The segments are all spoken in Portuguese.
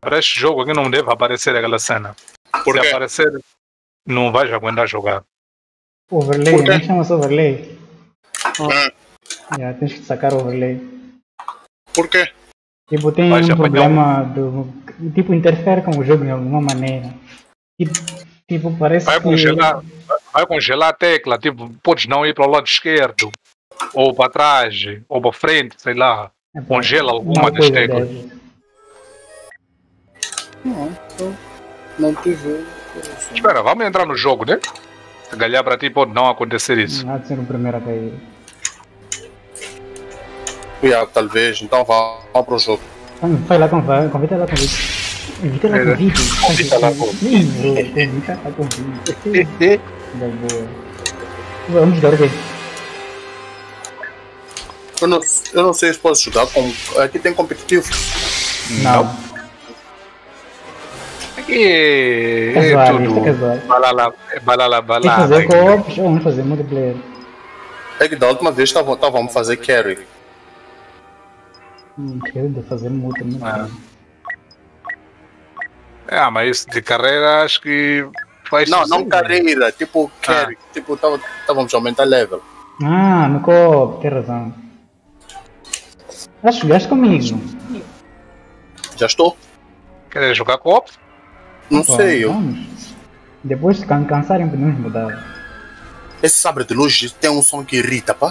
Para este jogo aqui não deve aparecer aquela cena. Por Se quê? aparecer, não vais aguentar jogar. Overlay, não chama-se overlay. Hum. Tens que sacar o overlay. Por quê? Tipo, tem Vai um apanhar problema do. Tipo, interfere com o jogo de alguma maneira. Tipo, parece Vai que. congelar a tecla, tipo, podes não ir para o lado esquerdo, ou para trás, ou para frente, sei lá. Epá, Congela alguma uma das coisa teclas. dessas. Não tive. Espera, vamos entrar no jogo, né? Se calhar para ti pode não acontecer isso. Há de ser o primeiro a cair. Talvez. Então vá para o jogo. Vai lá, convida lá, convite. Invita lá, convite. Convida lá, Invita lá, convite. Da boa. Vamos jogar o quê? Eu não sei se posso jogar com. Aqui tem competitivo. Não. Aqui é Casual, tudo. isto é casual. Balala. Tem que fazer co-ops ou vamos fazer multiplayer? É que da última vez estávamos a fazer carry. Quero de fazer multiplayer. Mas isso de carreira acho que faz Não sentido. carreira, tipo carry. Tipo, estávamos a aumentar level. Ah, no co-op, tem razão. Acho que jogaste comigo. Já estou? Queres jogar co-op? Não Pô, sei, eu. vamos. Depois, se cansarem, podemos mudar. Esse sabre de luz tem um som que irrita, pá.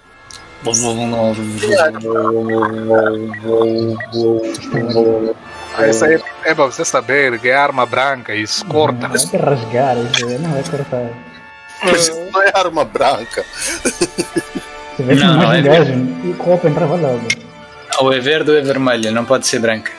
Isso aí é para você saber que é arma branca e isso corta. Vai ter rasgar, isso aí não vai cortar. Mas isso não é arma branca. Se tivesse Não, mais é um gajo, e o co-op entrava logo. Ou é verde ou é vermelho, não pode ser branca.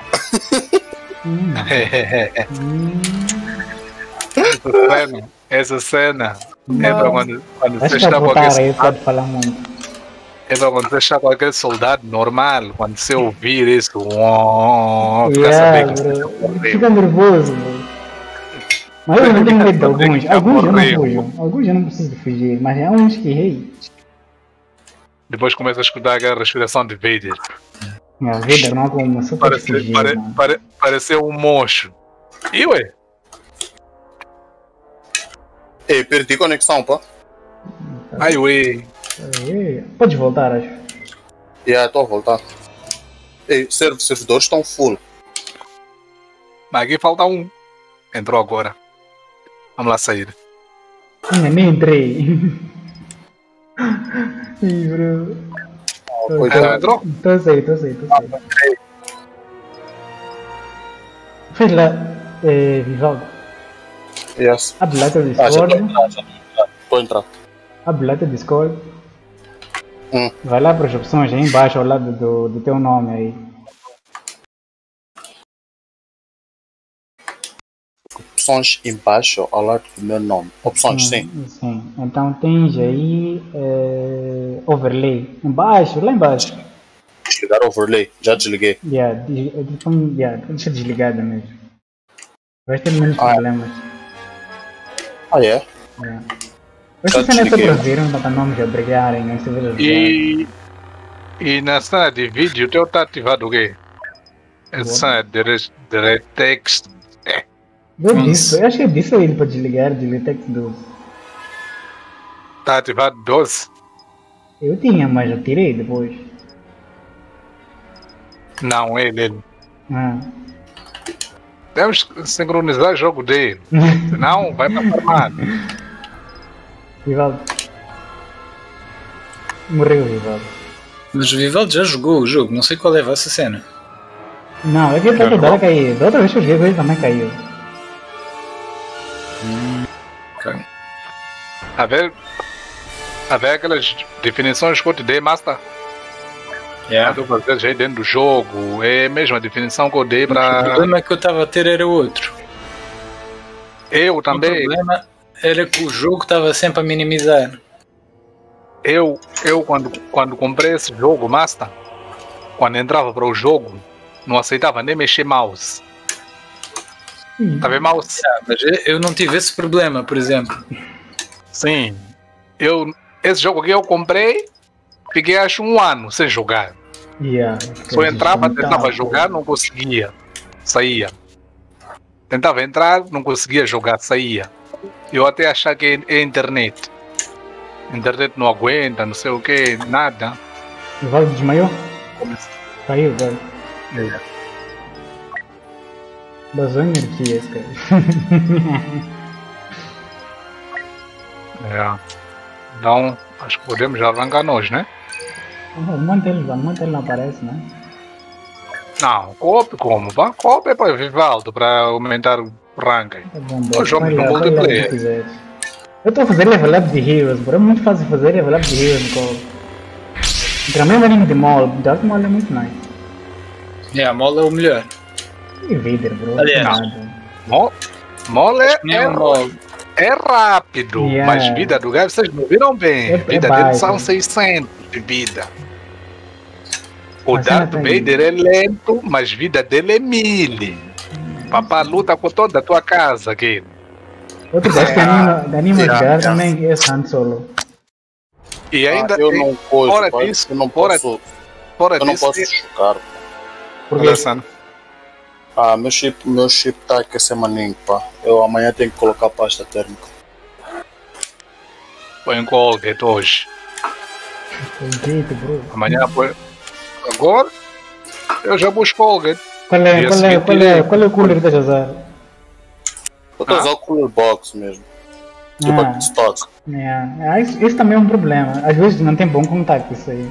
Essa cena é para quando você Acho que está a com votar aquele aí pode falar muito. É para quando você está com aquele soldado normal, quando você ouvir isso, fica Yeah, sabendo bro. Fica nervoso, bro. Mas eu não tenho medo de alguns. Alguns eu não fujo. Alguns eu não preciso de fugir. Mas há uns que, hey. Depois começa a escutar aquela respiração de Vader. Minha vida não há como super fugir. mano. Pareceu um monstro. E ué? Ei, perdi conexão, pá. Ai ué. Pode voltar, acho. Estou a voltar. Ei, servidores estão full. Mas aqui falta um. Entrou agora. Vamos lá sair. Ainda nem entrei. Ih, bro. Ela entrou? Tô a sair. Fez lá, Vivaldo. Yes. Abre lá teu Já Discord. estou a entrar. Abre lá teu Discord. Hum. Vai lá para as opções aí embaixo ao lado do teu nome aí. Opções embaixo ao lado do meu nome. Opções, sim. Sim. Então tens aí overlay. Embaixo, lá embaixo. Desligar overlay. Já desliguei. Deixa desligada mesmo. Vais ter menos problemas. Ah, é? Mas Já se não é só desliguei. para ver, não nomes a brigarem, não se vê E na cena de vídeo, o teu está ativado o quê? Essa cena de text. eu acho que eu disse a ele para desligar de text 12. Está ativado 12? Eu tinha, mas eu tirei depois. Não, ele. Ah. Temos que sincronizar o jogo dele. Senão vai passar mal. Vivaldo. Morreu o Vivaldo. Mas o Vivaldo já jogou o jogo, não sei qual é a vossa cena. Não, é que ele está a cair. Da outra vez que eu joguei com ele também caiu. Ok. A ver aquelas definições que eu te dei, Master. Yeah. Quando eu fazer aí dentro do jogo, é a mesma definição que eu dei O para. problema que eu estava a ter era outro. Eu O também. problema era que o jogo estava sempre a minimizar. Eu quando comprei esse jogo, Master, quando entrava para o jogo, não aceitava nem mexer mouse. Tá vendo mouse? Mas eu não tive esse problema, por exemplo. Sim. Esse jogo aqui eu comprei, fiquei acho um ano sem jogar. Só entrava, tentava jogar, não conseguia. saía. Tentava entrar, não conseguia jogar, saía. Eu até achava que é internet. Internet não aguenta, não sei o que, nada. O Valdo desmaiou? Caiu, velho. Vazou energia, esse cara. Então, acho que podemos já arrancar nós, né? Mantém ele não aparece, né? Não, cope como? Vá, cope é para Vivaldo, para aumentar o ranking. Tá bom, Nós jogamos no multiplayer. Eu estou a fazer level up de heroes, bro. É muito fácil fazer level up de heroes no colo. Também o anime de Mol, Dark Mol é muito nice. A Mol é o melhor. E Vader, bro. Aliás, Mol é rápido, mas vida do gajo vocês não viram bem. Vida dele são 600 de vida. O Darth Vader é lento, mas vida dele é 1000. Papá luta com toda a tua casa aqui. Outro gajo que anima de jogar também é Han Solo. E ainda eu não posso, fora disso, eu não posso chocar. Por que? Meu chip tá aqui maninho, pá. Eu amanhã tenho que colocar pasta térmica. Põe um Colgate hoje. Colgate, bro. Amanhã põe. Agora eu já busco Colgate. Qual é o cooler que estás a usar? Eu estou a usar o cooler box mesmo. Tipo de stock. Isso também é um problema. Às vezes não tem bom contato isso aí.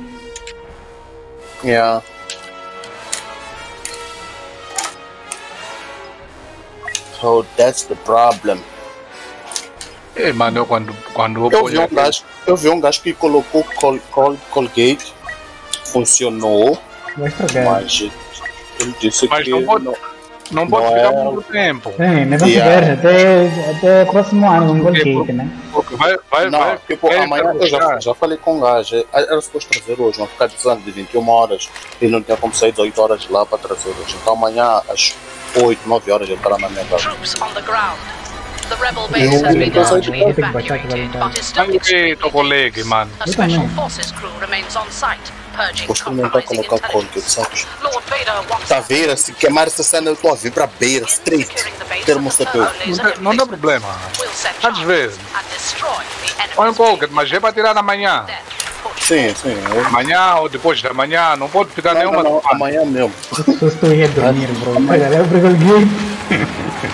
So that's the problem. Mano, quando eu vi um gajo que colocou Colgate, funcionou, vai estragar. Mas ele disse que não pode ficar muito tempo. Mas vamos ver até o próximo ano um Colgate, né? Vai, tipo, amanhã eu já falei com o gajo, era suposto trazer hoje, vão ficar dizendo de 21 horas e não tinha como sair de 8 horas de lá para trazer hoje. Então amanhã às 8, 9 horas ele estará na minha casa. The rebel base has been largely evacuated, but is still Tô colega, mano. A special forces crew remains on site, purging compromising intelligence. Lord Vader wants Tá vendo? Se queimar essa cena, eu tô a vir pra beira, straight. Termostatu. Não dá problema. Às vezes. Põe um Colgate, mas é para tirar amanhã. Sim. Amanhã ou depois da manhã, não pode ficar nenhuma. Não, amanhã mesmo. Eu estou a dormir, bro. Olha, lembra Colgate.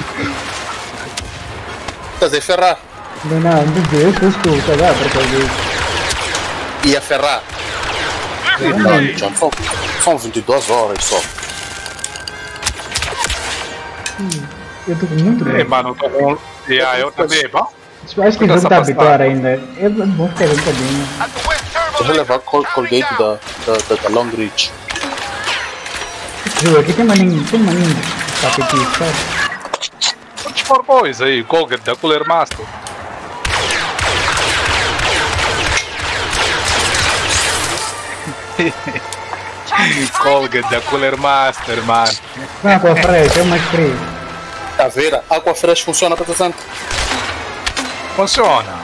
Estás a ferrar? Não, eu estou a cagar para Colgate. E a ferrar? Não, John, são 22 horas só. Eu estou muito bem. Mano, eu tô com. Eu também, pá. Acho que não está a habituar ainda. Eu vou ficar um bocadinho. Deixa eu levar Colgate da Long Reach. Aqui tem maninho tapete, sabe? For boys aí, Colgate da Cooler Master. Colgate da Cooler Master, mano. Não, Aqua Fresh, é mais frio. Tá vendo? Aqua Fresh funciona para tanto. Funciona.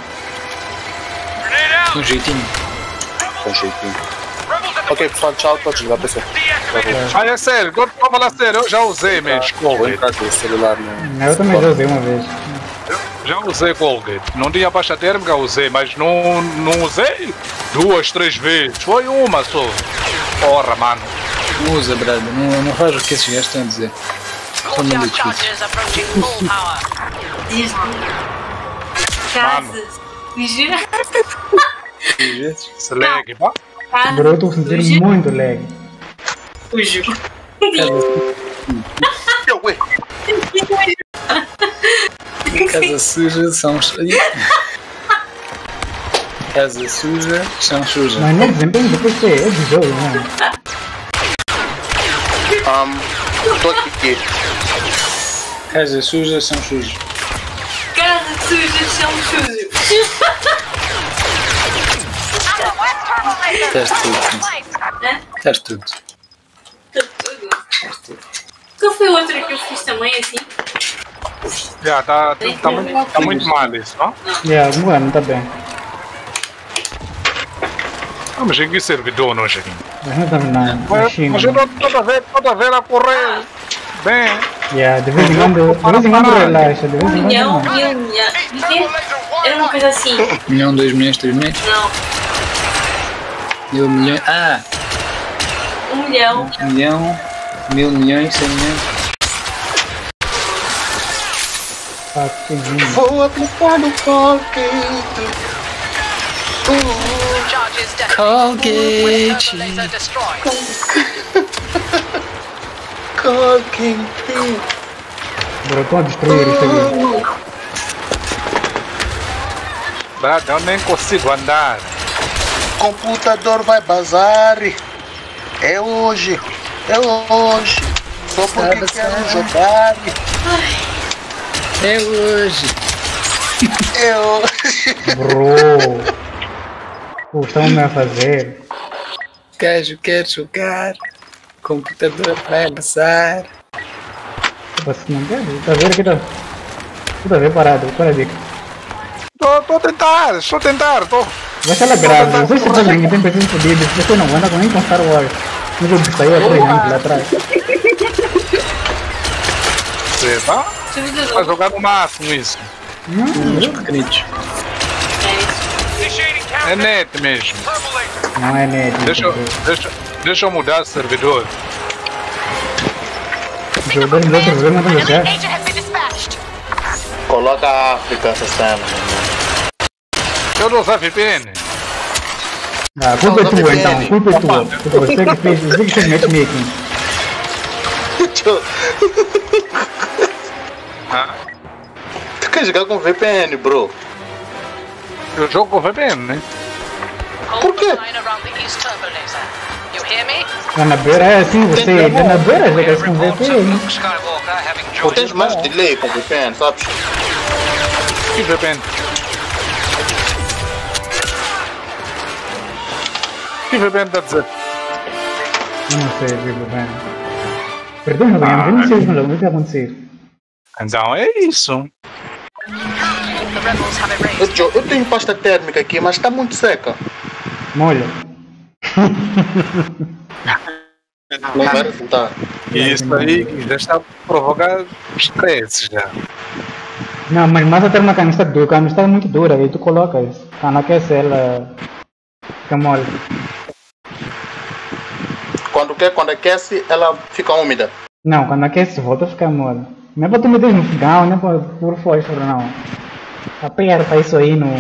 Com jeitinho. Ok, pessoal, tchau, pode desligar, pessoal. Mas é sério, tô falando sério, eu já usei mesmo Vou Colgate. entrar com o celular no... Eu também já usei uma vez. Já usei Colgate. Não tinha pasta térmica, usei, mas não usei 2, 3 vezes. Foi uma só. Porra, mano. Não usa, brother. Não faz o que esses gajos estão a dizer. São muito difíceis. charges approaching full power. Casas. Se lag, pá. Bro, eu estou sentindo muito lag. Fujo. Casa suja são. Casa suja são suja. Mas não desempenho depois que é de jogo, né? Tô aqui. Casa suja são sujos. Casas sujas são sujos. Teste tudo. Teste tudo. Tudo. Qual foi o outro que eu fiz também assim? Já, tá muito mal isso, não? Mano, tá bem. Mas em que servidor nós aqui? Mas não estamos na Mas China. eu toda vez a correr. Bem. Yeah, de vez em quando relaxa, de vez em quando milhão, não. Era uma coisa assim. 1 milhão, 2 milhões, 3 milhões? Não. 1 milhão. 1 milhão. 1 milhão, 1000 milhões, 100 milhões. Vou aplicar no Colgate. Charges detonated. Colgate. Laser destroyed. Colgate. Bro, estão a destruir isto aqui. Brad, eu nem consigo andar. Computador vai bazar. É hoje. Só porque quero jogar. É hoje. Bro. O que estão a fazer? Gajo quer jogar. Computador vai abraçar. Tipo assim, não quero. Tá vendo aqui? Tá vendo parado, para dica. Estou a tentar. Vai ser grave, não sei se você tem pessoas fodidas, você não anda nem com Star Wars. No jogo que saiu há 3 anos lá atrás. Você tá? Vai jogar no máximo isso. Uns pequenitos. É net mesmo. Não é net. Deixa eu mudar o servidor. Jogadores do outro jogo não tem lugar. Agent has been dispatched. Coloca a África essa cena. Eu não uso VPN. Ah, culpa é tua então, culpa é tua. Você que fez matchmaking. Tu quer jogar com VPN, bro? Eu jogo com VPN, né? Hold the line around the east turbo laser. You hear me? Na beira é assim, você na beira joga com VPN. Tu tens mais delay com VPN, sabes? Que VPN? Que VPN está a dizer? Eu não sei, VPN. Perdão, eu não sei o que vai acontecer. Então é isso. The rebels have erased. Eu tenho pasta térmica aqui, mas está muito seca. Molha. Não vai resultar. E isso aí já está a provocar estresse já. Não, mas a terma canista dura, a canista é muito dura, aí tu colocas. Quando aquece ela fica mole. Quando aquece, ela fica úmida. Não, quando aquece volta a ficar mole. Não é para tu meter no fogão, não é para pôr fósforo não. Aperta isso aí no...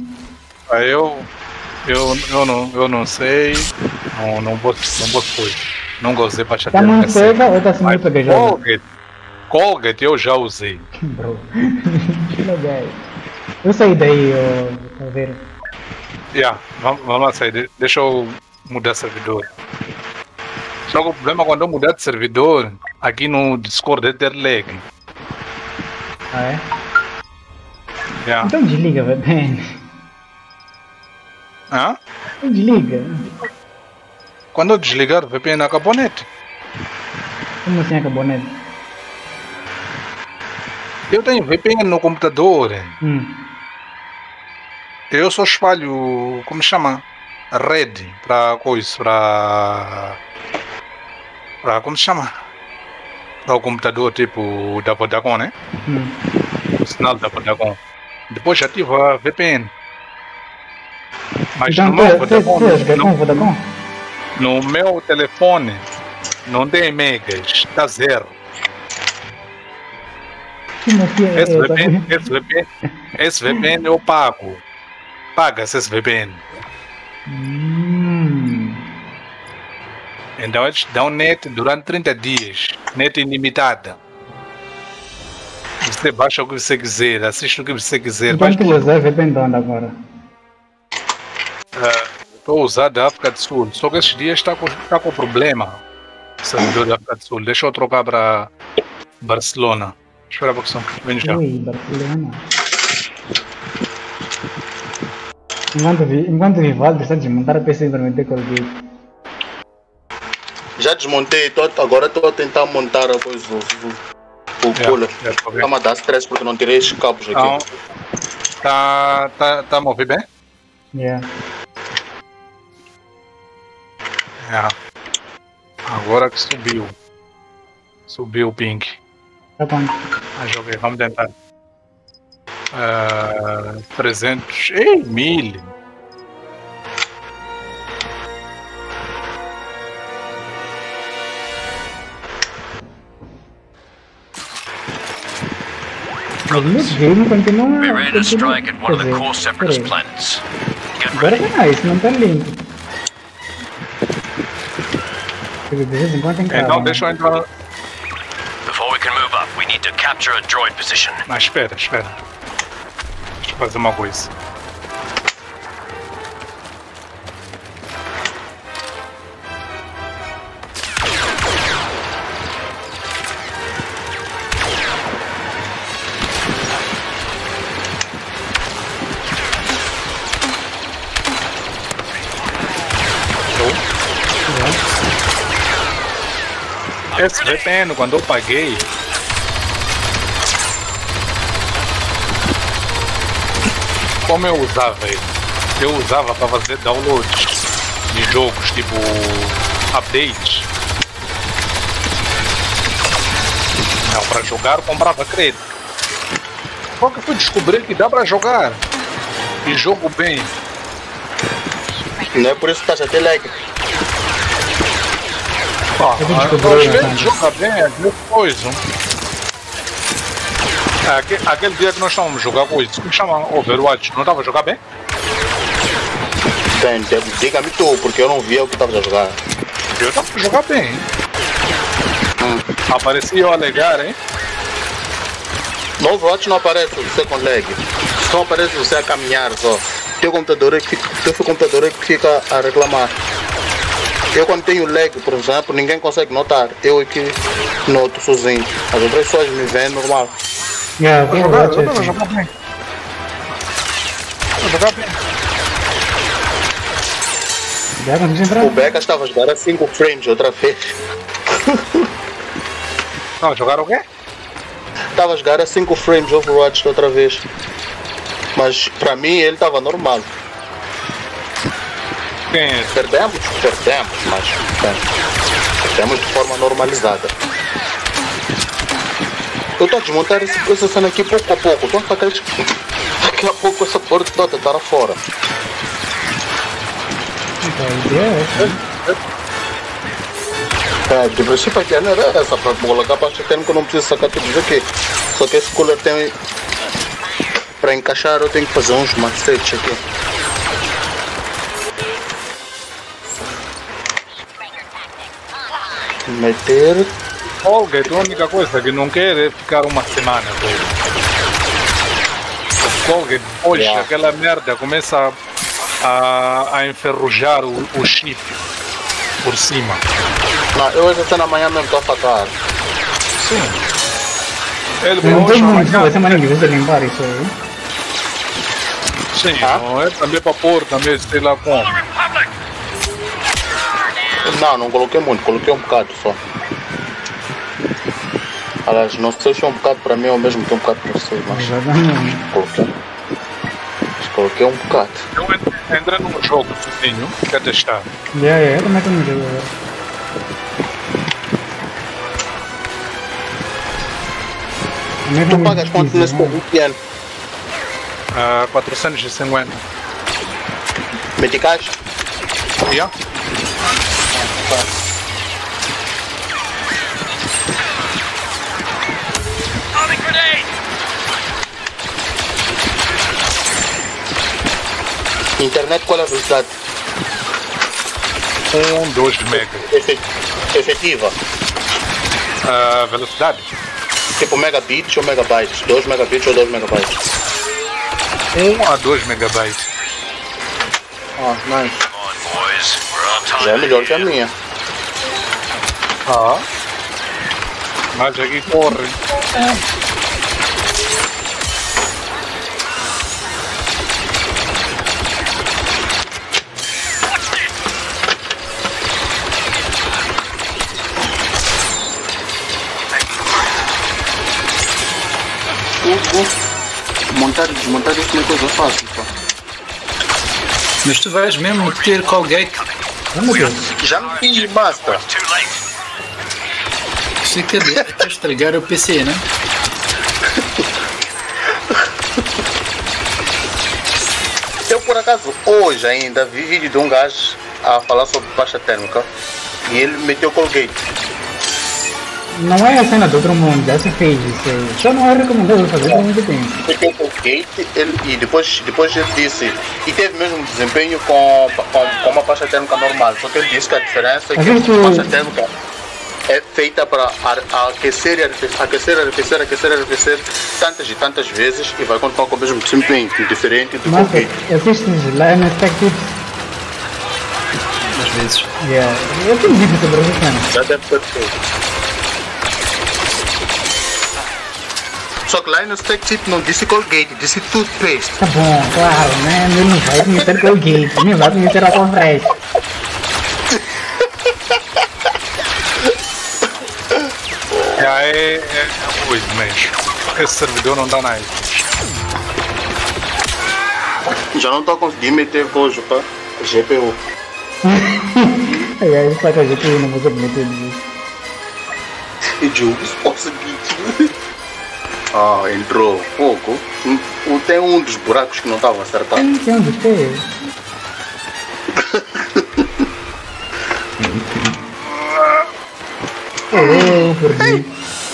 Eu não sei. Não vou pôr. Não gostei para chatear. Tá muito seca ou tá sendo pegajosa? Colgate eu já usei. Bro, que legal. Eu saí daí, tá vendo? Vamos lá sair. Deixa eu mudar servidor. Só que o problema é quando eu mudar de servidor, aqui no Discord é ter lag. Ah é? Então desliga, velho. Hã? Desliga. Quando eu desligar o VPN acabou net. Como assim acabou net? Eu tenho VPN no computador. Eu só espalho, como chama? Rede para coisa, para como chama? Para o computador tipo da Vodacom, né? O sinal da Vodacom. Depois ativa a VPN. Mas então, no meu Vodacom, no meu telefone não tem megas, está zero. Esse VPN eu pago. Paga-se esse VPN. Então eles dão net durante 30 dias. Net ilimitada. Você baixa o que você quiser, assiste o que você quiser. Então tu usa VPN de onde agora? Estou a usar da África do Sul. Só que esses dias está com problema. O servidor da África do Sul. Deixa eu trocar para Barcelona. Espera um pouquinho. Vem já. Ui, Barcelona. Enquanto Vivaldo está a desmontar a PC para meter Colgate. Já desmontei, agora estou a tentar montar a coisa, o cooler. Está-me a dar stress porque não tirei esses cabos aqui. Então, tá a mover bem? Yeah. Agora que subiu. Subiu o ping. Tá bom. Joguei, vamos tentar. 300. Ei, 1000. Mas o game continua. We're ready to strike at one of the core separatist planets. Agora é nice, não tá limpo. De vez em quando tem cara. Então deixa eu entrar. Before we can move up, we need to capture a droid position. Mas espera. Deixa eu fazer uma coisa. Esse VPN, quando eu paguei, como eu usava ele? Eu usava para fazer downloads de jogos, tipo updates. Não, para jogar eu comprava crédito. Só que eu fui descobrir que dá para jogar e jogo bem. Não é por isso que estás a ter lag. Às vezes joga bem, às vezes coisa. Aquele dia que nós estávamos a jogar coisa, que chama Overwatch, não estava a jogar bem? Diga-me tu, porque eu não via o que estavas a jogar. Eu estava a jogar bem. Aparecia eu a alegar, hein? No Overwatch não aparece você com lag. Só aparece você a caminhar só. Teu computador é que fica a reclamar. Eu quando tenho lag, por exemplo, ninguém consegue notar. Eu aqui noto sozinho. As outras pessoas me veem normal. Eu estava a jogar bem. O Becca estava a jogar a 5 frames outra vez. Não, jogaram o quê? Estava a jogar a 5 frames Overwatch outra vez. Mas para mim ele estava normal. Perdemos, mas perdemos de forma normalizada. Eu estou a desmontar essa cena aqui pouco a pouco. Daqui a pouco essa porta toda estará fora. De princípio aqui não era essa para colocar para que eu não preciso sacar tudo isso aqui. Só que esse cooler tem. Para encaixar eu tenho que fazer uns macetes aqui. Meter. Olga, a única coisa que não quer é ficar uma semana com ele. Olga, depois aquela merda começa a enferrujar o chip por cima. Não, eu hoje até na manhã mesmo estou a facar. Sim. Ele vai ser maneiro de você limpar isso aí. Sim, não é também para pôr, também sei lá como. Não coloquei muito, coloquei um bocado só. Aliás, não sei se é um bocado para mim ou mesmo que é um bocado para vocês, mas coloquei um bocado. Eu entrei num jogo sozinho, quer testar? Eu também estou no jogo agora. Tu pagas quanto nesse VPN? 450. Meticais? Yeah. Internet qual é a velocidade? 2 megas. Efetiva? Velocidade? Tipo megabits ou megabytes? 2 megabits ou 2 megabytes? 1 a 2 megabytes. Nice. Já é melhor que a minha. Mas aqui corre. Montar e desmontar isso não é coisa fácil, pá. Mas tu vais mesmo ter Colgate? Já me fiz basta. Você quer estragar o PC, né? Eu por acaso hoje ainda vi vídeo de um gajo a falar sobre baixa térmica e ele meteu Colgate. Não é a cena do outro mundo, já se fez isso. Só não é recomendável fazer por muito tempo. Meteu Colgate e depois ele disse e teve mesmo desempenho com uma baixa térmica normal. Só que ele disse que a diferença é que a baixa térmica é feita para aquecer e arrefecer tantas e tantas vezes e vai continuar com o mesmo desempenho, diferente do Colgate. Existe lá no Tech Às vezes. Yeah. Eu tenho vídeo sobre isso, mano. Já deve ter feito. Só que lá no Stack Tip não disse Colgate, disse toothpaste. Tá bom, claro, né? Ele não vai meter Colgate, nem vai meter água fresh. É hoje mesmo. Esse servidor não dá nada. Já não estou conseguindo meter coisa para GPU. Aí só que a GPU não vou meter isso. E jogos consegui. Entrou pouco. Tem um dos buracos que não estava acertado. Tem um dos teus. Perdi.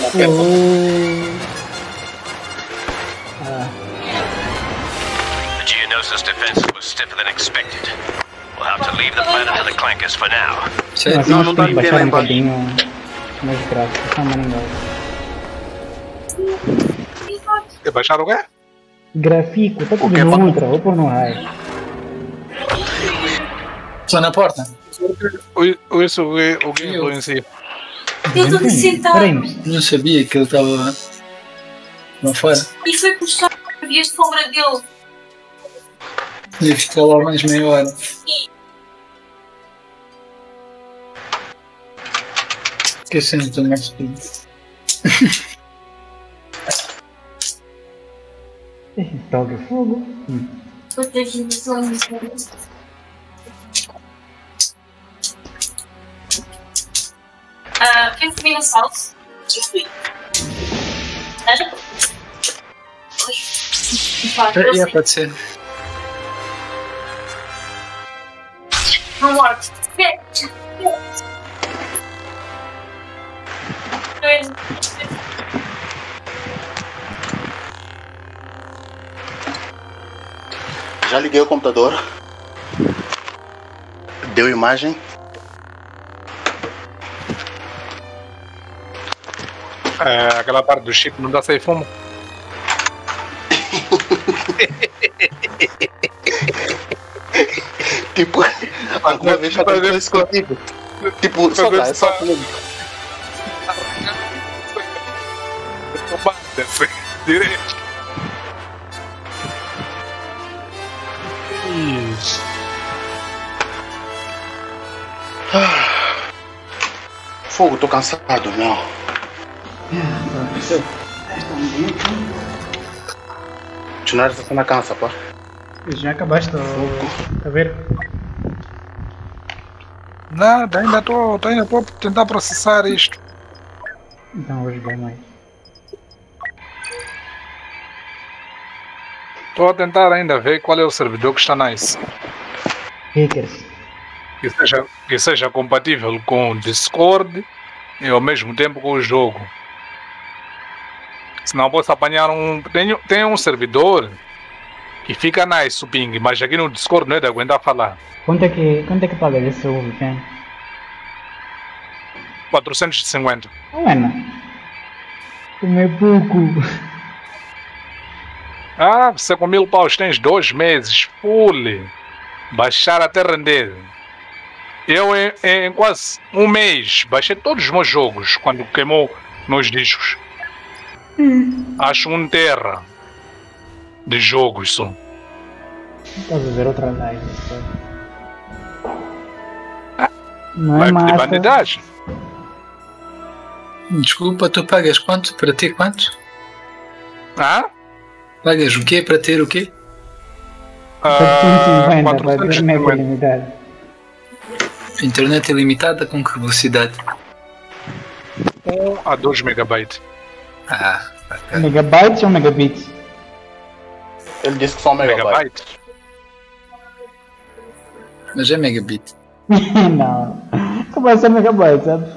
The Geonosis defense was stiffer than expected. We'll have to leave the planet to the Clankers for now. Não tá ninguém lá embaixo. Mais gráfico, tá maneiro. Baixaram o quê? Gráfico, tá tudo no ultra, ou por no high. Só na porta. Isso o que influencia? Eu tô sentado. Não sabia que ele estava lá fora. E foi puxar a via de sombra dele. Ia ficar lá mais meia hora. Esquecendo do mais tudo. Toque fogo. Protegindo os homens. Quem foi no salto? Eu fui. Pode ser. Não morre. Já liguei o computador. Deu imagem. Aquela parte do chip não dá sair fumo. Tipo, alguma vez já aconteceu isso comigo. Tipo, só dá, é só fumo. Direito. Fogo, tô cansado, meu. Continuar essa cena cansa, pá. Já acabaste, tá vendo? Nada, ainda tô tentar processar isto. Então hoje vai mais. Estou a tentar ainda ver qual é o servidor que está nice. Hackers. Que seja compatível com o Discord e ao mesmo tempo com o jogo. Senão posso apanhar tem um servidor que fica nice o ping, mas aqui no Discord não é de aguentar falar. Quanto é que paga esse seu VPN? 450. Mano, como é pouco. Você com 1000 paus tens 2 meses, full. Baixar até render. Eu em quase um mês baixei todos os meus jogos quando queimou meus discos. Acho 1 tera de jogos só. Estás a ver outra live. Não é Live de massa. bandidagem. Desculpa, tu pagas quanto? Para ter quanto? Pagas o quê? Para ter o quê? 450 para ter mega limitado. Internet ilimitada com que velocidade? 1 a 2 megabytes. Ah, ok. Megabytes ou megabits? Ele disse que são megabytes. Mas é megabit. Não. Como vai ser megabytes, sabe?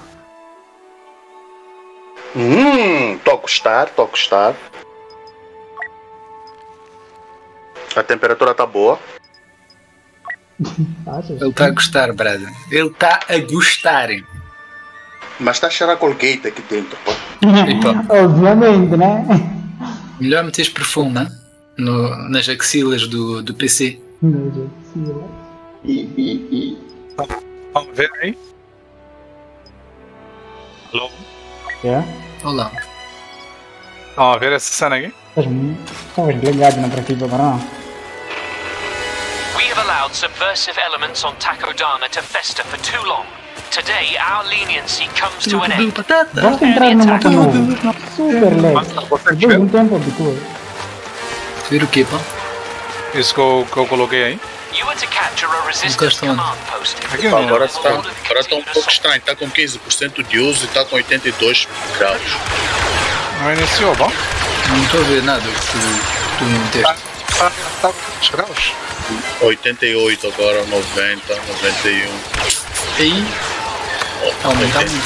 Tô a gostar. A temperatura tá boa. Achas? Ele está a gostar, brother. Ele está a gostar. Mas tá a cheirar Colgate aqui dentro, pô. Obviamente, né? Melhor meteres perfume, né? Nas axilas do PC. Vamos ver aí. Alô? Yeah. Olá. Vamos ver essa cena aqui. Estavas ligado na partida, não? We have allowed subversive elements on Takodana to fester for too long. Today, our leniency comes to an end. Basta entrar no mapa novo. Super leve. Depois de um tempo habitua. Ver o quê, pá? Isso que eu coloquei aí. You were to capture a resistance command post. Aqui não. Agora tá um pouco estranho, tá com 15% de uso e tá com 82 graus. Não iniciou, bom? Não estou a ver nada que tu meteste. Tá com quantos graus? 88 agora, 90, 91. Aí, aumentar muito.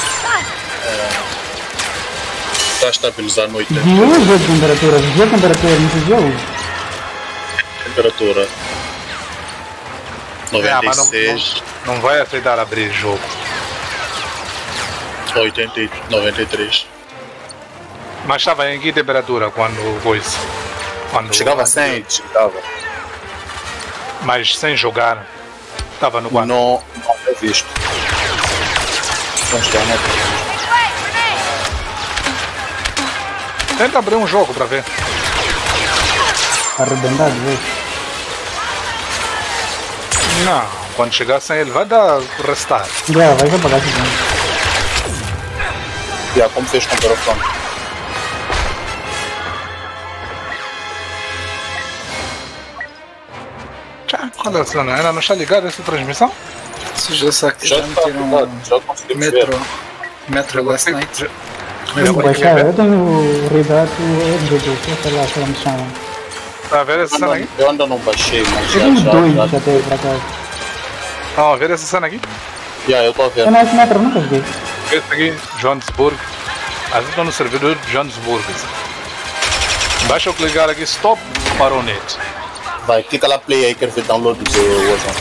Está a estabilizar no 80. Viu a temperatura? Viu a temperatura? Não se viu? Temperatura Mas 96, não vai aceitar abrir jogo. 80 e 93. Mas estava em que temperatura quando coisa? Chegava a 100, chegava. Mas sem jogar. Estava no quanto? Não é visto. Não está, né? Tenta abrir um jogo para ver. Arredondado, vê. Não, quando chegar sem ele vai dar restar. Já, vai apagar isso também. Já, como fez com o Perofone? Qual é a cena? Ainda não está ligada essa transmissão? Se já sabe que já está meteram já conseguimos ver. Metro last night. Tenho que baixar, eu tenho o Redato Edge, sei lá como se chama. Está a ver essa cena aqui? Eu ainda não baixei, mas Eu tenho dois até por acaso. Estão a ver essa cena aqui? Já, eu estou a ver. Eu não acho Metro, nunca joguei. Esse aqui, Johannesburg. Às vezes estou no servidor de Johannesburg. Basta eu clicar aqui, stop para o net. Vai, clica lá play aí, quero ver download do Warzone.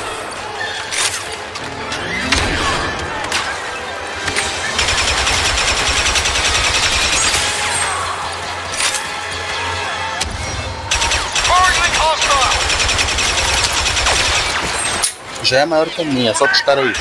Já é maior que a minha, só testar aí.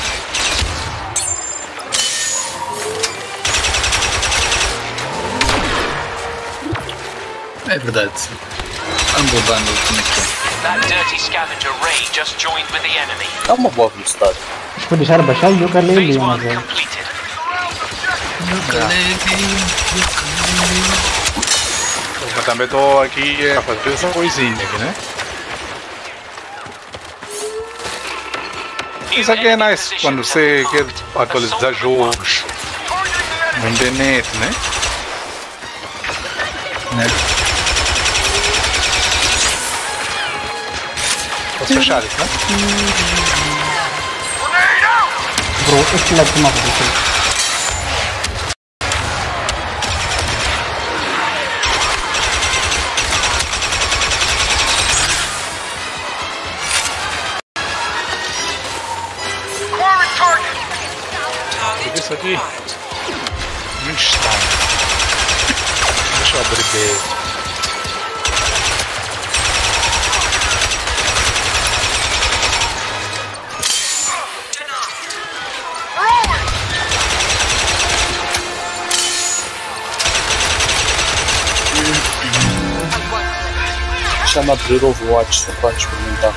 É verdade. Humble Bundle, como é que é? That dirty scavenger Ray just joined with the enemy. É uma boa velocidade. Se for deixar baixar, eu quero ler Phase ele, 1 mas é. completed. Eu também estou aqui a fazer essa coisinha aqui, né? Isso aqui é nice quando você quer atualizar jogos na internet, né? Posso fechar isso, né? Bro, esse lado que não aconteceu. Isso aqui muito estranho. Deixa eu abrir dele. Chama abrir o Overwatch, você pode experimentar.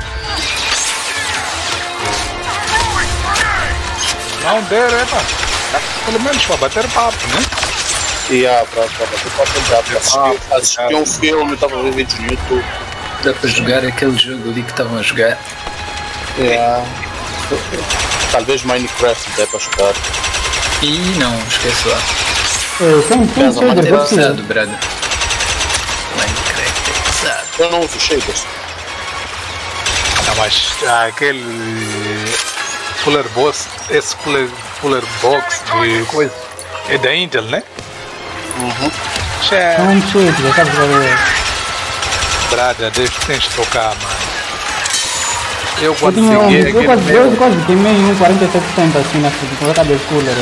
Não der, é pá. Pelo menos para bater papo, né? E pra bater papo dá pra assistir um filme, estava a ver vídeos no YouTube. Dá para jogar aquele jogo ali que estavam a jogar. Talvez Minecraft dê para jogar. Ih, não, esquece lá. Tem shaders, eu preciso. Pesado, brother. Minecraft é pesado. Eu não uso shaders. Não, mas aquele cooler box, esse cooler box de coisa é da Intel, né? Uhum. Não shaders, eu quero ver. Brada, tens de tocar, mano. Eu Eu quando tinha segui aquele eu quase queimei um 47% assim na frente, com a cabeça cooler.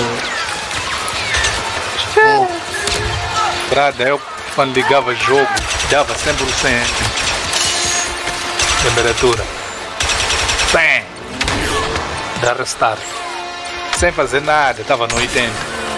Brada, eu quando ligava jogo, dava 100% temperatura. 100! Da restart. Sem fazer nada, tava no 80.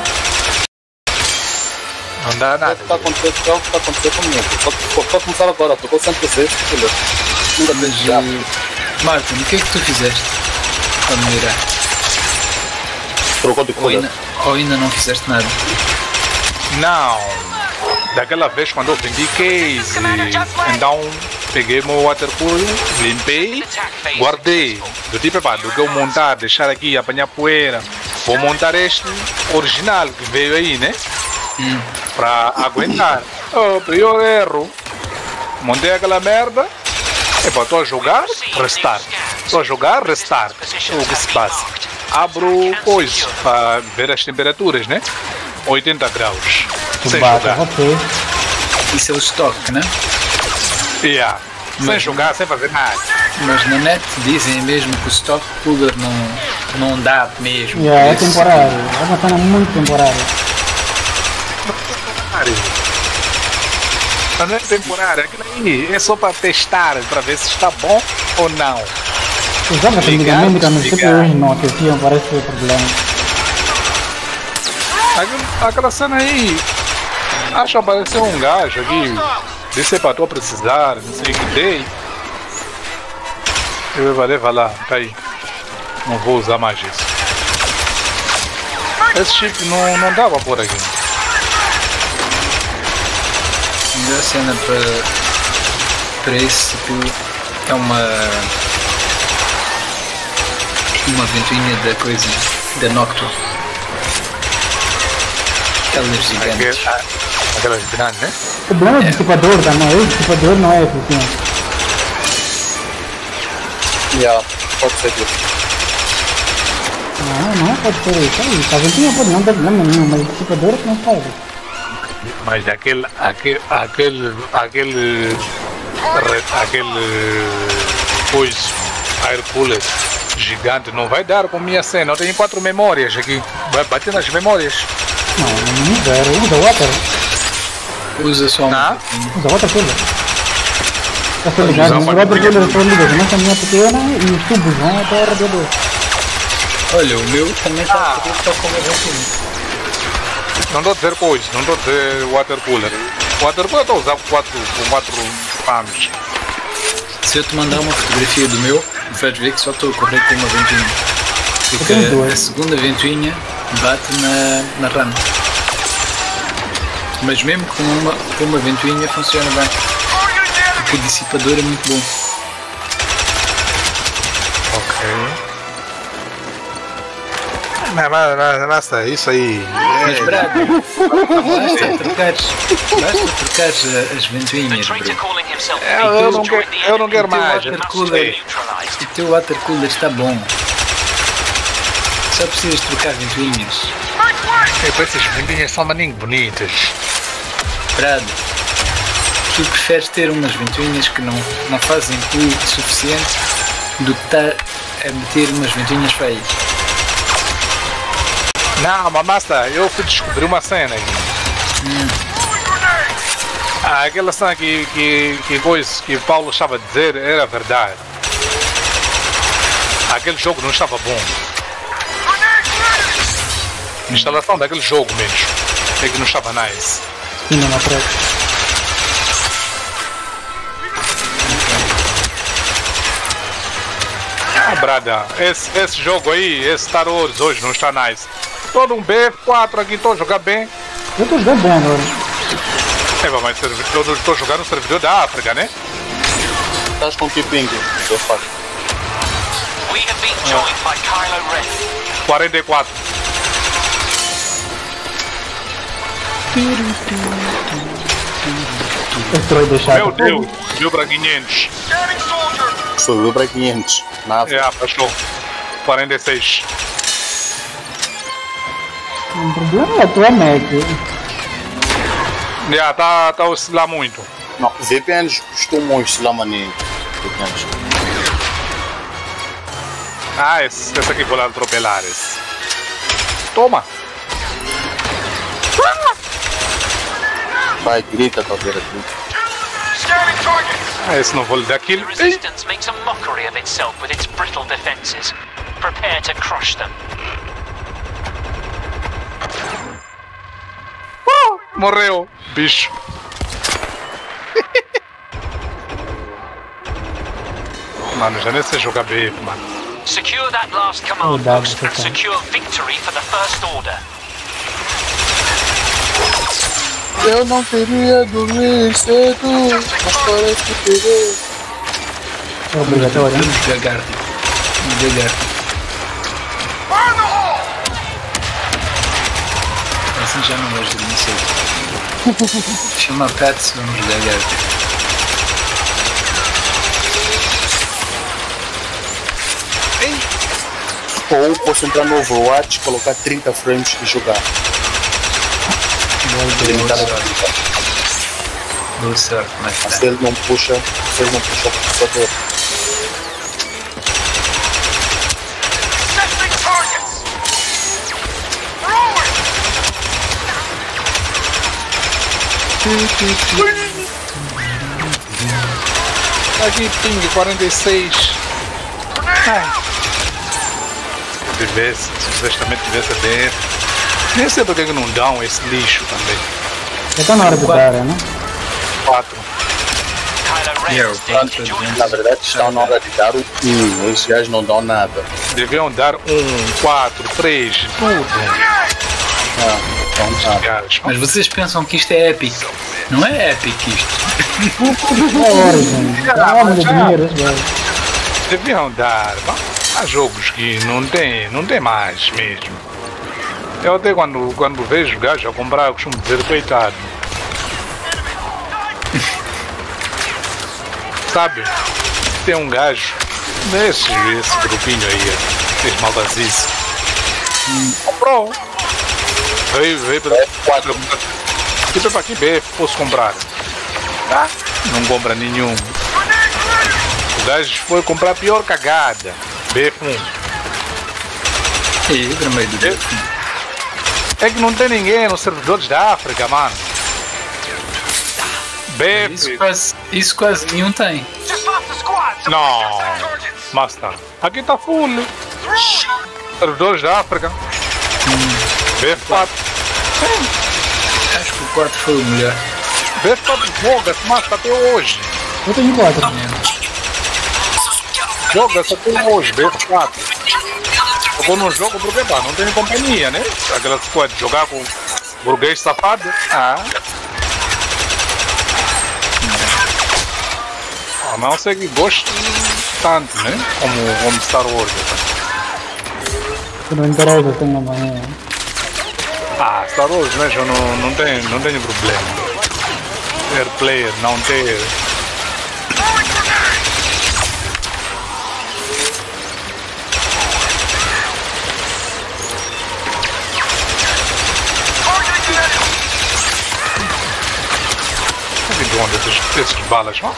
Não dá nada. O que está acontecendo comigo? Só começar agora, tocou 100%, nunca tens já. Martin, o que é que tu fizeste para me mirar? Trocou de cor. Ou ainda não fizeste nada? Não! Daquela vez quando eu vendi case, então peguei meu water cooler, limpei, guardei. Do tipo, pá, do que eu montar, deixar aqui, apanhar poeira, vou montar este original que veio aí, né? Pra aguentar. O pior erro, montei aquela merda, pá, estou a jogar, restart. Estou a jogar, restart. O que se passa? Abro coisa para ver as temperaturas, né? 80 graus. Sem jogar. Ok. Isso é o estoque, né? Yeah. Sem jogar, sem fazer nada. Mas na net dizem mesmo que o stock cooler não dá mesmo. É temporário, é uma cena muito temporária. Não é temporário, aquilo aí é só para testar, para ver se está bom ou não. Usava tecnicamente quando os CPU hoje não aqueciam, parece que é problema. Aquela cena aí, acho que apareceu um gajo aqui, disse para tu precisar, não sei o que dei. Eu vou levar lá, tá aí. Não vou usar mais isso. Esse chip não dava por aqui. A melhor cena para esse CPU é uma ventoinha da coisa, da Noctua. Aquelas gigantes. Aquelas grandes, né? O problema é o dissipador também, o dissipador não é eficiente. Yeah, pode ser isso. Não pode ser isso aí. A ventinha pode não ter problema nenhum, mas o dissipador é que não faz. Mas aquele coisa, air cooler gigante não vai dar com minha cena. Eu tenho 4 memórias aqui. Vai bater nas memórias. Não zero, usa water. Usa só uma. Usa water cooler. Está ligado, o water cooler é só liga, começa a minha pequena e os tubos vão até o radiador. Olha, o meu também está só com a ventoinha. Não estou a dizer coisa, não estou a dizer water cooler. Water cooler estou a usar com 4 panos. Se eu te mandar uma fotografia do meu, vais ver que só estou a correr com uma ventoinha. Porque a segunda ventoinha bate na RAM. Mas mesmo com uma ventoinha funciona bem. Porque o dissipador é muito bom. Ok. Mas isso aí. Mas Brad, basta trocar as ventoinhas, bro. Eu não quero mais. O teu water cooler está bom. Só precisas trocar ventoinhas. Essas ventoinhas são maninho bonitas. Brad, tu preferes ter umas ventoinhas que não fazem cool o suficiente do que estar a meter umas ventoinhas feias. Não, mas basta, eu fui descobrir uma cena aqui. Aquela cena que o Paulo estava a dizer era verdade. Aquele jogo não estava bom. A instalação daquele jogo mesmo é que não estava nice. Sim, não atrás. Brada, esse jogo aí, esse Star Wars hoje não está nice. Todo um BF4 aqui, estou a jogar bem. Eu estou jogando bem agora. Mas eu estou jogando no servidor da África, né? Estás com que ping? Eu faço. 44. 44. Asteroide chato. Meu Deus, subiu para 500. Subiu para 500. Nada. É, passou. 46. O problema é a tua Mac. Já, tá a oscilar muito. Não, VPNs costumam oscilar maneiro. VPNs. Ah, esse aqui vou lá atropelar esse. Toma! Vai, grita, talvez aqui. Ah, esse não vou lhe dar aquilo. The resistance makes a mockery of itself with its brittle defenses. Prepare to crush them. Morreu, bicho. Mano, já nem sei jogar BF, mano. Secure that last command post and secure victory for the First Order. Eu não queria dormir cedo, mas parece que peguei. É obrigatório, né? Devagar. Assim já não vais dormir cedo. Chama Pets, vamos devagar. Ou posso entrar no Overwatch, colocar 30 frames e jogar. Boa sorte, mas Se ele não puxa, o processador. Aqui, ping 46. Se vocês também tivessem dentro. Nem sei porque que não dão esse lixo também. Já tá na hora de dar, né? 4. Kylo Ren is dead to join Na us. verdade, está na hora de dar o 1. Esses gajos não dão nada. Deviam dar 1, 4, 3, tudo. Então tá. Gajos. Mas vocês pensam que isto é épico? Não é épico isto. É hora, gente. Calma de dinheiro, esse velho. Deviam dar. Há jogos que não tem mais mesmo. Eu até quando vejo gajos a comprar, eu costumo dizer coitado. Sabe? Tem um gajo, esse grupinho aí, esse maldazice. Comprou. Veio para 4. Tipo, para que BF posso comprar? Ah, não compra nenhum. O gajo foi comprar a pior cagada. BF1. E vermelho do dedo. É que não tem ninguém nos servidores da África, mano. BF. Isso quase nenhum tem. Não. Mas tá. Aqui tá full. Servidores da África. BF4. Acho que o 4 foi o melhor. BF4 joga-se, mas até hoje. Eu tenho 4. Joga-se até hoje, BF4. Eu vou num jogo porque pá, não tem companhia, né? Aquela coisa de jogar com burguês safado. A não ser que goste tanto, né? Como Star Wars. Se não interessa, tem amanhã. Star Wars, né? Eu não tenho problema. Ter player, não ter. De onde esses balas vão?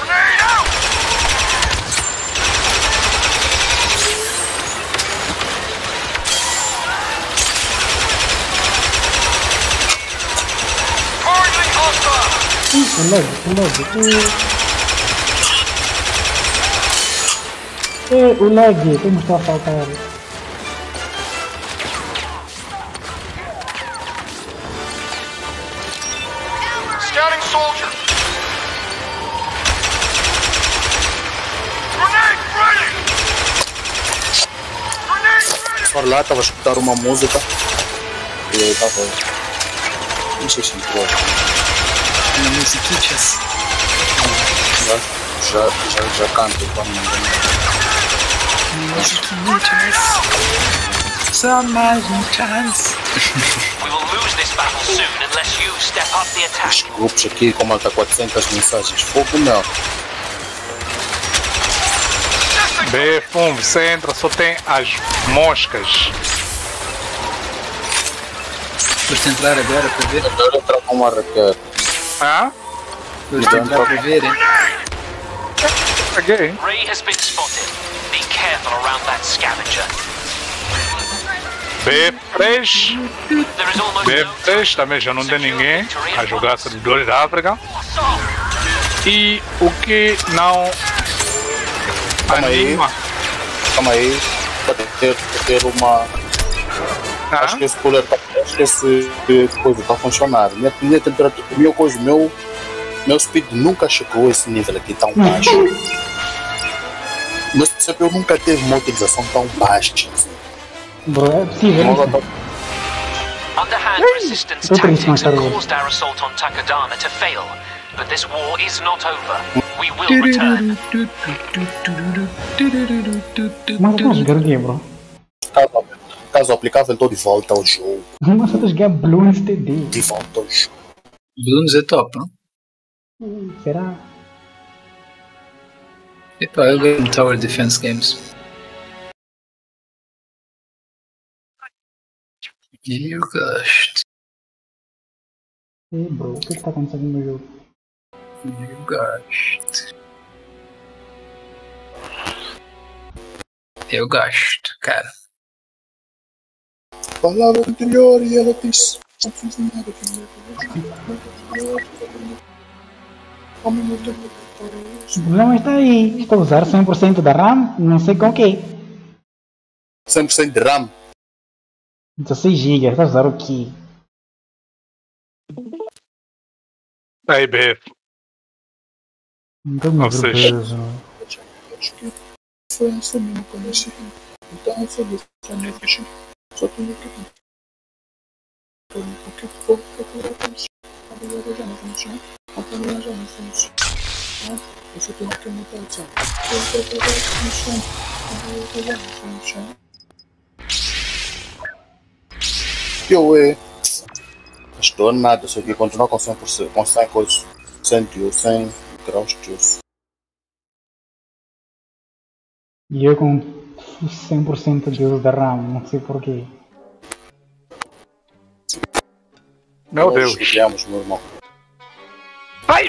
O lag, como está a faltar? Scouting soldier. Grenade ready. Grenade ready. Fora lá, estava a escutar uma música e eu estava. Não sei se entrou. Na musiquitas. Já canto quando não engano. Musiquitas. Só mais um chance. We will lose this battle soon unless you step up the attack. Os grupos aqui, como está 400 mensagens. Fogo não. B1, você entra, só tem as moscas. Vou entrar agora para ver. Agora entrar com uma raquete. Ah? Vou entrar para ver, hein? Peguei. Ray has been spotted. Be careful around that scavenger. B3. There is almost B3 também já não tem ninguém a jogar servidores da África. E o que não anima. Calma aí. Para ter uma. Acho que esse cooler acho que esse coisa está a funcionar. Minha temperatura, meu speed nunca chegou a esse nível aqui tão baixo. Meu CPU nunca teve uma utilização tão baixa. Bro, é possível. underhand resistance tactics have caused our assault on Takodana to fail. But this war is not over. We will return. Mas eu jogar o quê, bro? Caso aplicável, estou de volta ao jogo. Mas eu estou a jogar Bloons TD. De volta ao jogo. Bloons é top, não? Será? Epá, eu ganho Tower Defense Games. Eu gosto. Ei, bro, o que está acontecendo no jogo? Eu gosto. Eu gosto, cara. Palavra anterior e ela disse. O problema está aí. Estou a usar 100% da RAM, não sei com o quê. 100% de RAM. 16 GB, estás a usar o quê? Aí, B. Não sei. Acho que foi essa mesmo quando eu cheguei. Então, foi isso. Só tenho que ir. Porque foi procurar para isso. Agora já não funciona. Agora já não funciona. Eu só tenho que mudar o som. Eu procurar para isso. Agora já não funciona. Eu estou nada, só que continuar com 100%, com 100 coisas, 100 graus de uso. E eu com 100% de uso da RAM, não sei porquê. Meu Nós Deus. Criamos, meu irmão. Ai!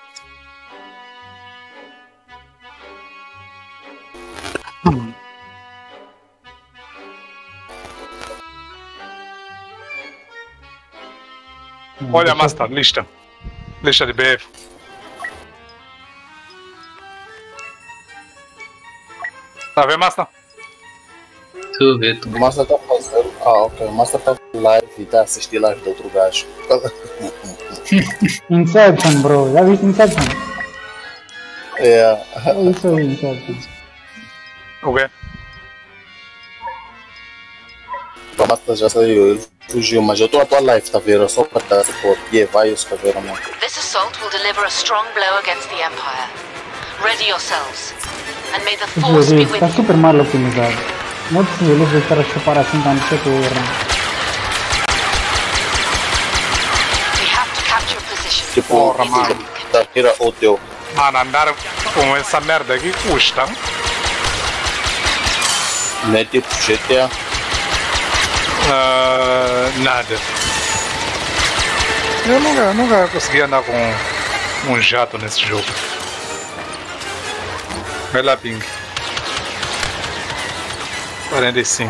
Olha, Master, lista. Lista de BF. Tá vendo, Master? Estou a ver, O Master está fazendo. Ok. O Master está live e está a assistir live de outro gajo. Inception, bro. Já viste Inception? É. É isso aí, Inception. O quê? O Master já saiu, ele fugiu, mas eu estou a tua live, tá vendo? Só para dar suporte. E vai os caveira, mano. This assault will deliver a strong blow against the Empire. Ready yourselves, and may the Esse Force be jogo with está you. super mal otimizado. Não é possível ele estar a chupar assim tanto CPU RAM. We have to capture position. Tipo, Porra, mano. tá, tira o teu. Mano, andar com essa merda aqui custa. Não é tipo GTA. Nada. Eu nunca consegui andar com um jato nesse jogo. Vai lá, Ping. 45.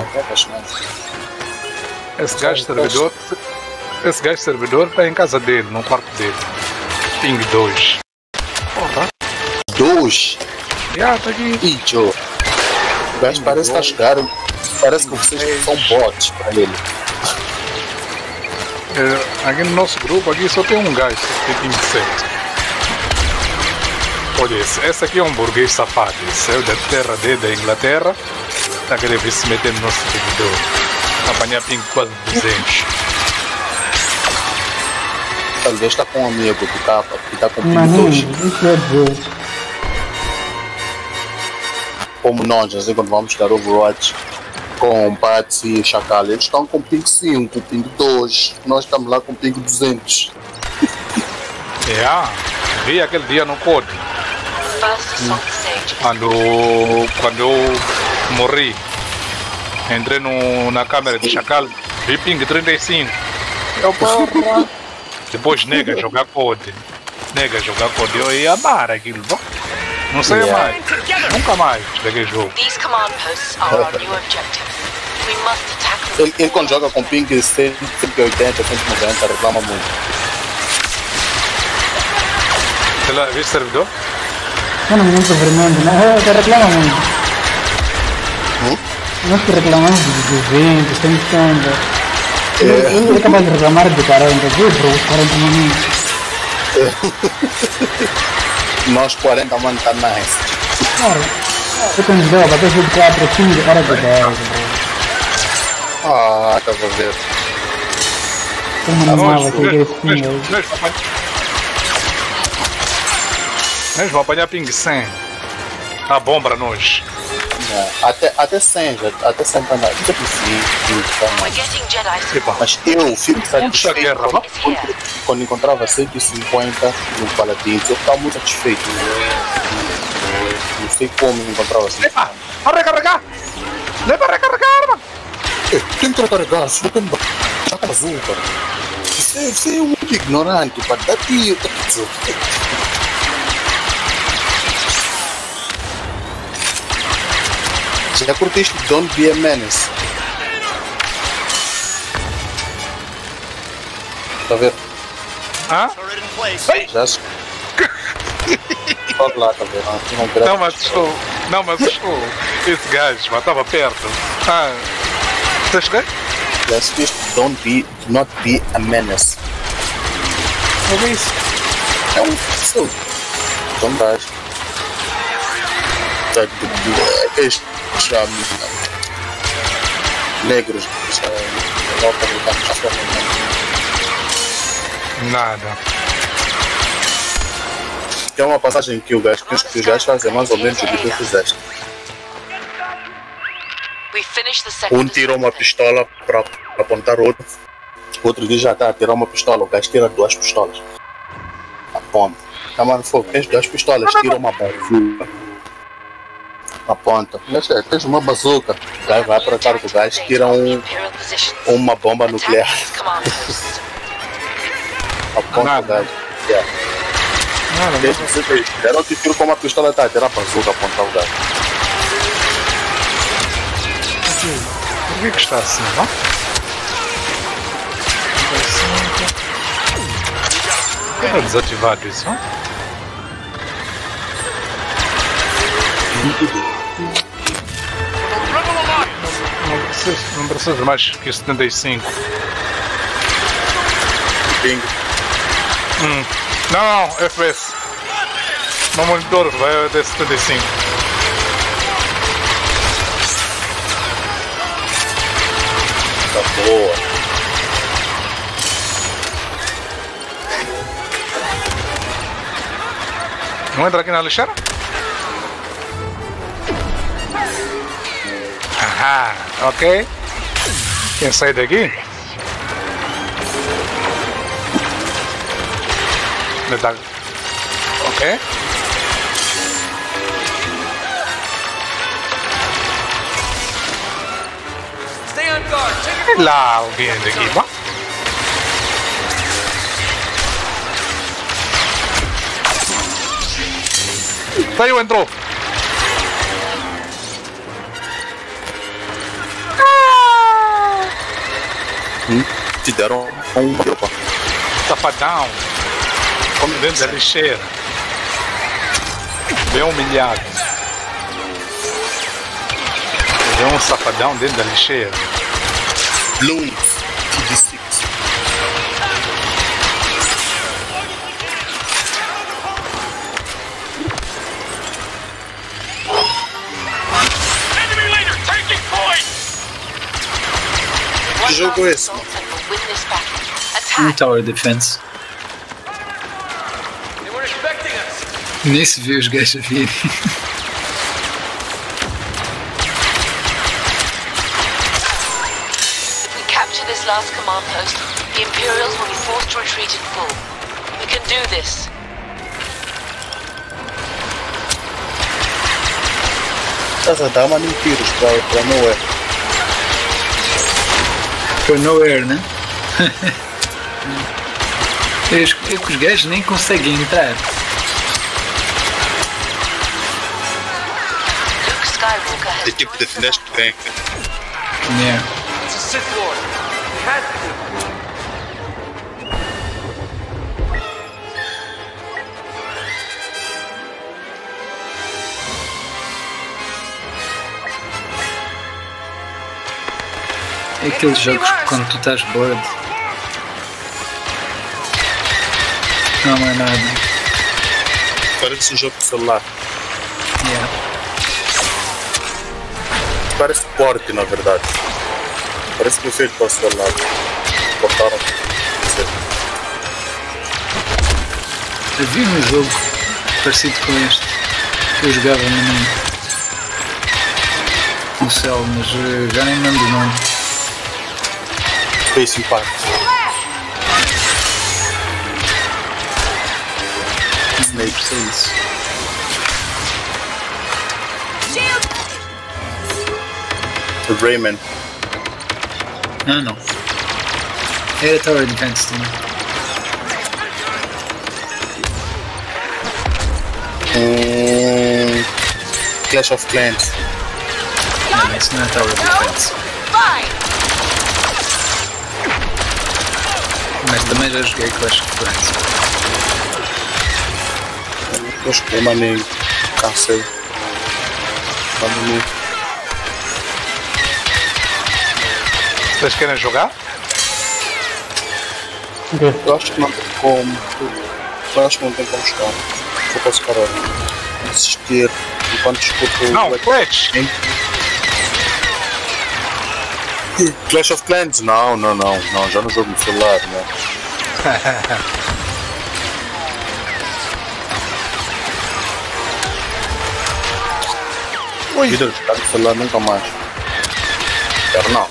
Esse gajo servidor tá em casa dele, no quarto dele. Ping 2. Porra. 2? Já, tá aqui. Ih, Joe. O gajo parece que tá jogando. Parece que vocês são bots pra ele. Aqui no nosso grupo aqui só tem um gajo, só tem Ping 7. Olha, esse aqui é um burguês safado. Saiu da terra dele, da Inglaterra. Tá querendo vir se meter no nosso servidor. Apanhar Ping quase 200. Talvez tá com um amigo que tá com Mano, Ping 2. isso quer dizer. Como nós, assim, quando vamos jogar Overwatch, Patsy e Chacal, eles estão com ping 5, ping 2, nós estamos lá com ping 200. Vi aquele dia no code. Quando eu morri, entrei na câmera de Chacal, vi ping 35. Depois nega jogar code. Eu ia amar aquilo, não sei mais. Nunca mais daquele jogo. Ele quando joga com ping 180, 190, reclama muito. Você lá, viu o servidor? Não, muito vermelho, né? Eu reclamo muito. Nós que reclamamos de 200, 180. Ele é capaz de reclamar de 40, viu, bro? Os 40 momentos. Nós 40 mano tá nice. Claro. Eu quando deu, bateu de 4, 5 horas de 10, bro. Ah, tá pra ver. Como animava aquele spin. Nós vamos apanhar ping 100. Tá bom pra nós. Até 100 pra nós. Não é possível. Mas eu fico satisfeito quando encontrava 150 no Paladins. Eu ficava muito satisfeito. Não sei como encontrava assim. Epa! A recarregar! Leva a recarregar, mano! Tem que recarregar, isso não tem azul, cara. Você é muito ignorante, para dar tio. Já curtiste Don't Be a Menace? Tá vendo? Já pode lá, tá vendo? Não, mas estou. Esse gajo, mas estava perto. Você chegou? Já assististe Not Be a Menace? O que é isso? É um filme. Então dá. Aqueles negros norte-americanos. Nada. Tem uma passagem que os gajos fazem mais ou menos o que tu fizeste. Tirou uma pistola para apontar outro. Outro diz já está a tirar uma pistola. O gajo tira 2 pistolas. Aponta. Tá, mano, fogo, tens 2 pistolas, tira uma bazuca. Aponta. Tens uma bazuca. O gajo vai para cá do gajo, tira uma bomba nuclear. Aponta o gajo. Era outro tiro com uma pistola, tá? Tirar a bazuca, apontar o gajo. Por que está assim, não? Está desativado isso, não? Não precisa de mais que 75. Ping. Não, FPS. No monitor vai até 75. Tá boa. Não entra aqui na lixeira? Ahá, ok. Quem sai daqui? Ok. Lá alguém daqui, vá. Saiu, entrou. Te deram um opa. Safadão. Como dentro da lixeira. Bem humilhado. Vê um safadão dentro da lixeira. Bloom TD6. Que jogo é esse? Tower Defense. Nem se vê os gajos a vir. capture this last command post, the Imperials will be forced to retreat in full. We can do this. Estás a dar nem tiros para nowhere. Para nowhere, né? É que os gajos nem conseguem entrar. Luke Skywalker has Tipo, defendeste bem. Yeah. It's a Sith Lord. It has to be. É aqueles jogos que quando tu estás bored não é nada. Parece um jogo de celular. Yeah. Parece forte, na verdade. Parece que foi feito para o celular. Botaram. Havia um jogo parecido com este que eu jogava no céu, mas já nem me lembro do nome. Space Impact. Deve ser isso. Rayman. Não. Era Tower Defense também. Clash of Clans. Não, isso não é Tower Defense. Mas também já joguei Clash of Clans. Acho que é maneiro. Cancel. Vocês querem jogar? Eu acho que não tem como. Eu acho que não tem como jogar. Eu posso parar. Assistir enquanto escuto o. Não, Clash! Clash of Clans? Não, já no jogo no celular, né? Oi! Vida de jogar no celular nunca mais. Quero não.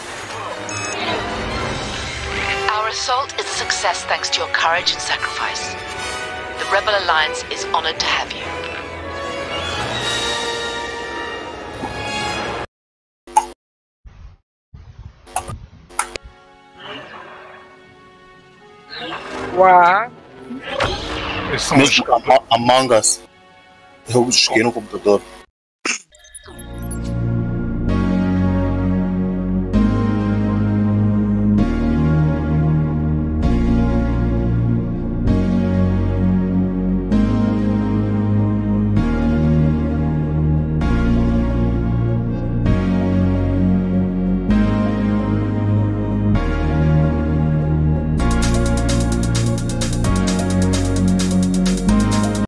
Our assault is a success thanks to your courage and sacrifice. The Rebel Alliance is honored to have you. Uau! Eles são Mesmo Among Us, eu joguei no computador.